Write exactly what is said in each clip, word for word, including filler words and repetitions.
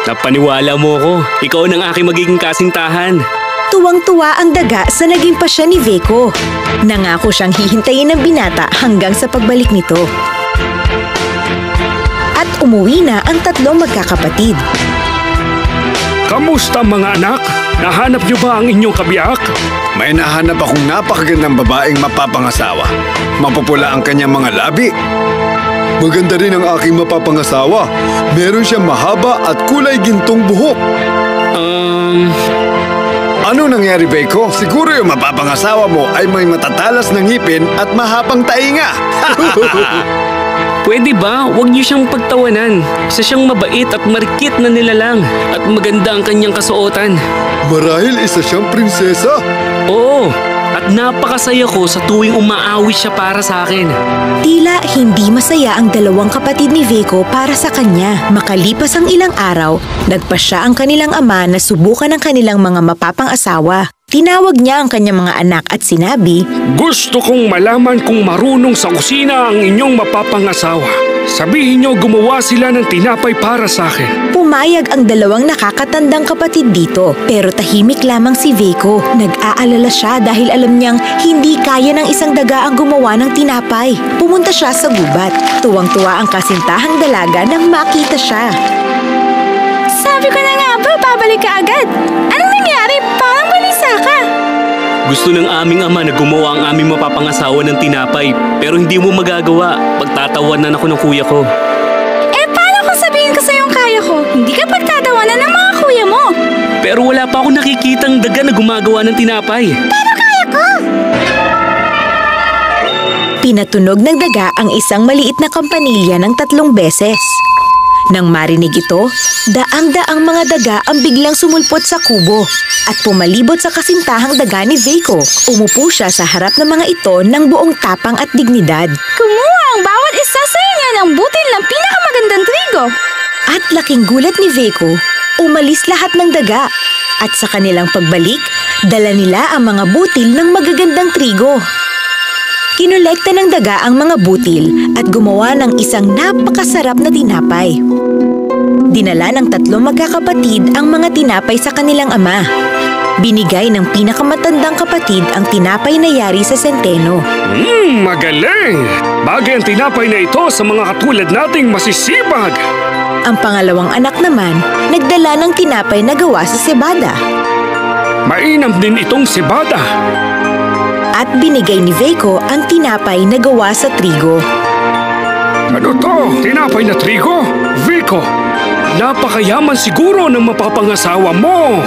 Napaniwala mo ko. Ikaw ang aking magiging kasintahan. Tuwang-tuwa ang daga sa naging pasya ni Veiko. Nangako siyang hihintayin ng binata hanggang sa pagbalik nito. At umuwi na ang tatlong magkakapatid. Kamusta mga anak? Nahanap niyo ba ang inyong kabiyak? May nahanap akong napakagandang babaeng mapapangasawa. Mapupula ang kanyang mga labi. Maganda rin ang aking mapapangasawa. Meron siyang mahaba at kulay gintong buhok. Um... Ano nangyari, Veiko? Siguro yung mapapangasawa mo ay may matatalas na ngipin at mahapang tainga. Pwede ba? Huwag niyo siyang pagtawanan. Isa siyang mabait at marikit na nilalang at maganda ang kanyang kasuotan. Marahil isa siyang prinsesa. Oo, at napakasaya ko sa tuwing umaawit siya para sa akin. Tila hindi masaya ang dalawang kapatid ni Veiko para sa kanya. Makalipas ang ilang araw, nagpasya ang kanilang ama na subukan ang kanilang mga mapapang-asawa. Tinawag niya ang kanyang mga anak at sinabi, Gusto kong malaman kung marunong sa kusina ang inyong mapapangasawa. Sabihin niyo gumawa sila ng tinapay para sa akin. Pumayag ang dalawang nakakatandang kapatid dito, pero tahimik lamang si Veiko. Nag-aalala siya dahil alam niyang hindi kaya ng isang daga ang gumawa ng tinapay. Pumunta siya sa gubat. Tuwang-tuwa ang kasintahang dalaga nang makita siya. Sabi ko na nga ba, babalik ka agad. Anong nangyari? Parang balisa ka. Gusto ng aming ama na gumawa ang aming mapapangasawa ng tinapay, pero hindi mo magagawa. Pagtatawanan ako ng kuya ko. Eh, paano kung sabihin ko sa'yo yung kaya ko? Hindi ka pagtatawanan ng mga kuya mo. Pero wala pa ako nakikitang daga na gumagawa ng tinapay. Pero kaya ko! Pinatunog ng daga ang isang maliit na kampanilya ng tatlong beses. Nang marinig ito, daang-daang mga daga ang biglang sumulpot sa kubo at pumalibot sa kasintahang daga ni Veiko. Umupo siya sa harap ng mga ito ng buong tapang at dignidad. Kumuha ang bawat isa sa inyo ng butil ng pinakamagandang trigo. At laking gulat ni Veiko, umalis lahat ng daga. At sa kanilang pagbalik, dala nila ang mga butil ng magagandang trigo. Kinolekta ng daga ang mga butil at gumawa ng isang napakasarap na tinapay. Dinala ng tatlong magkakapatid ang mga tinapay sa kanilang ama. Binigay ng pinakamatandang kapatid ang tinapay na yari sa senteno. Hmm, magaling! Bagay ang tinapay na ito sa mga katulad nating masisibag. Ang pangalawang anak naman, nagdala ng tinapay na gawa sa sebada. Mainam din itong sebada. At binigay ni Veiko ang tinapay na gawa sa trigo. Ano to? Tinapay na trigo? Veiko, napakayaman siguro ng mapapangasawa mo.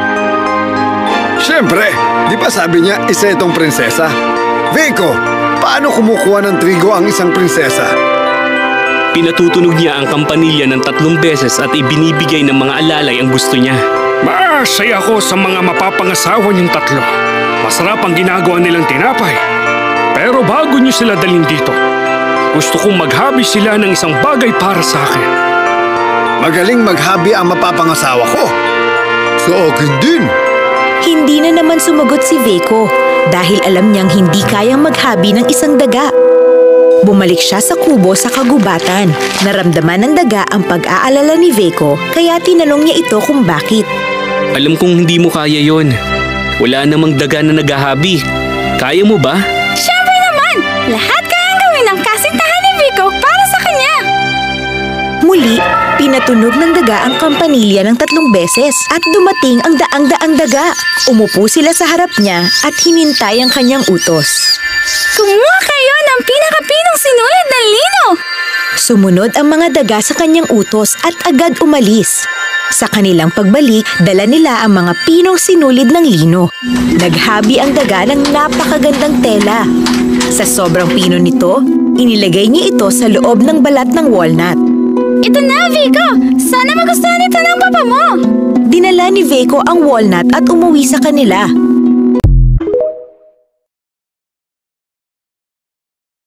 Siyempre, di ba sabi niya isa itong prinsesa? Veiko, paano kumukuha ng trigo ang isang prinsesa? Pinatutunog niya ang kampanilya ng tatlong beses at ibinibigay ng mga alalay ang gusto niya. Masaya ako sa mga mapapangasawa niyong tatlo. Masarap ang ginagawa nilang tinapay. Pero bago niyo sila dalhin dito, gusto kong maghabi sila ng isang bagay para sa akin. Magaling maghabi ang mapapangasawa ko. Sa akin din. Hindi na naman sumagot si Veiko dahil alam niyang hindi kayang maghabi ng isang daga. Bumalik siya sa kubo sa kagubatan. Naramdaman ng daga ang pag-aalala ni Veiko kaya tinanong niya ito kung bakit. Alam kong hindi mo kaya yon. Wala namang daga na naghahabi. Kaya mo ba? Siyempre naman! Lahat kayang gawin ng kasintahan ni Veiko para sa kanya! Muli, pinatunog ng daga ang kampanilya ng tatlong beses at dumating ang daang-daang daga. Umupo sila sa harap niya at hinintay ang kanyang utos. Kumuha kayo ng pinakapinong sinulid ng lino! Sumunod ang mga daga sa kanyang utos at agad umalis. Sa kanilang pagbalik, dala nila ang mga pinong sinulid ng lino. Naghabi ang daga ng napakagandang tela. Sa sobrang pino nito, inilagay niya ito sa loob ng balat ng walnut. Ito na, Veiko! Sana magustuhan ito ng papa mo! Dinala ni Veiko ang walnut at umuwi sa kanila.